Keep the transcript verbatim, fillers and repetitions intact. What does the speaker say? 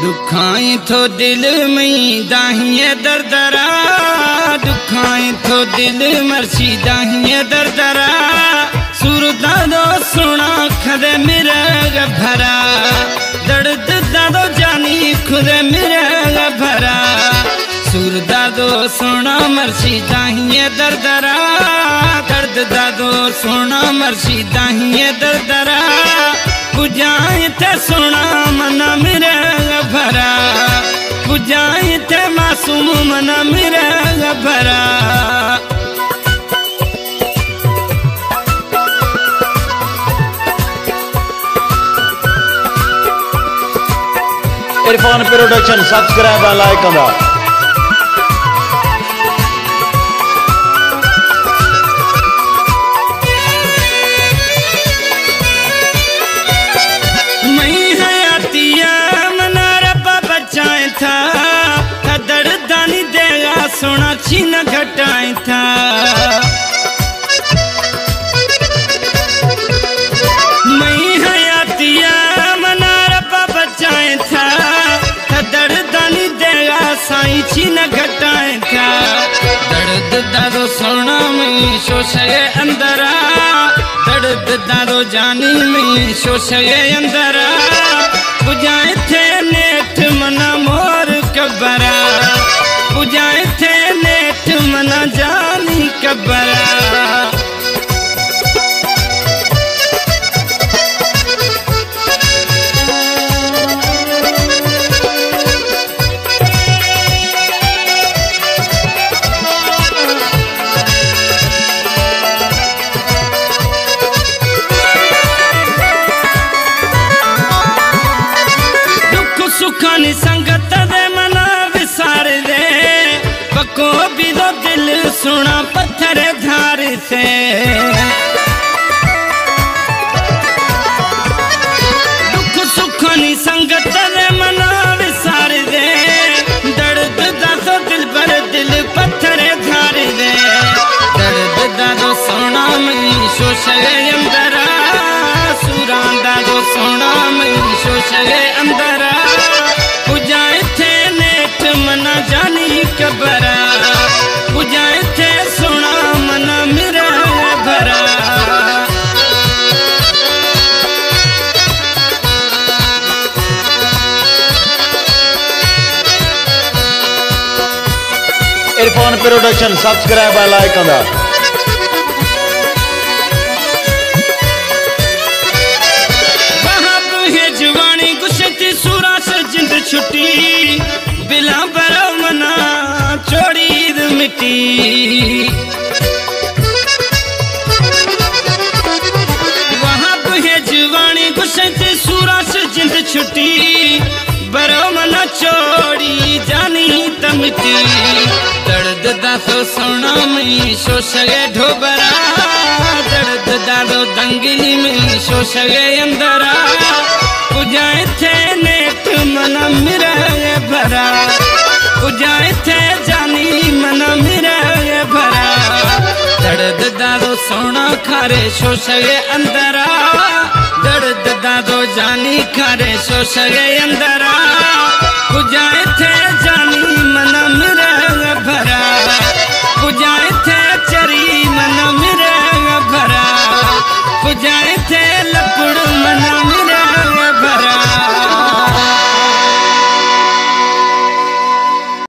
दुखाई थो दिल में दाहिए दरदरा, दुखाई थो दिल मर्सी दाहिए दरदरा। सुरदा दो सुना खदे मेरा भरा, दर्द दादो जानी खुदे मेरा भरा। सुरदा दो सुना मर्सी दाहिए दरदरा, दर्द दादो सुना मर्सी दाहिए दरदरा। बुझाए थे सुना मना मेरा भरा, बुझाए थे मासूम मना मेरा भरा। इरफान प्रोडक्शन सब्सक्राइब और लाइक करा। सोना छीन घटाई था, मैं हयातिया मना रब्बा बचाए था। दर्द दानी देगा साई छीन घटाए था। दर्द दादो सोना में शोषे अंदरा, दर्द दादो जानी में शोषे अंदरा। बुझाए थे नेठ मना मोर कबरा, बुझाए थे नेठ मना जानी कबरा। दुख सुखानी संगत दे मना विसार दे, पको भी दो दिल सुना पत्थर धार से। दुख सुखानी संगत दे मना विसार दे, दर्द दादो दिल पर दिल पत्थर धार दे। दर्द दादो सोना में शोषे अंदरा, सुरा दादो सोना में शोषे अंदरा। बुझाए थे नेठ मना जानी कबरा, बुझाए थे सोना मना मेरा भरा। इरफान प्रोडक्शन सब्सक्राइब और लाइक करा। जवानी गुस्से सूरा से जिंद छुट्टी, बिला बरो मना छोड़ी मिट्टी। वहाँ पे जवानी गुस्से सूरा से जिंद छुट्टी, बरो मना छोड़ी जानी तमिटी। दर्द दादो सोना में शोषे ढोबरा, दर्द दादो दंगली में शोषे अंदरा। बुझाए थे नेठ मना मेरा भरा, बुझाए थे जानी मना मेरा भरा। दर्द दादो सोना खारे शोषे अंदरा, दर्द दादो जानी खारे शोषे अंदरा।